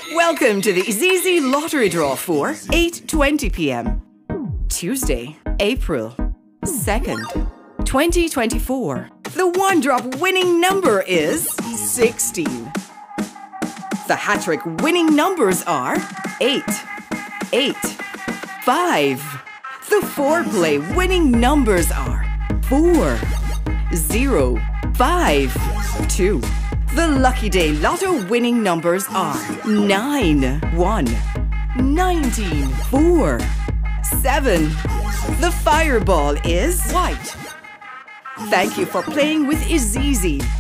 Welcome to the IZIZZI lottery draw for 8:20 p.m. Tuesday, April 2nd, 2024. The one-drop winning number is 16. The HaTTrik winning numbers are 8, 8, 5. The four-play winning numbers are 4, 0, 5, 2. The LuckyDayLotto winning numbers are 9, 1, 19, 4, 7. The fireball is white. Thank you for playing with IZIZZI.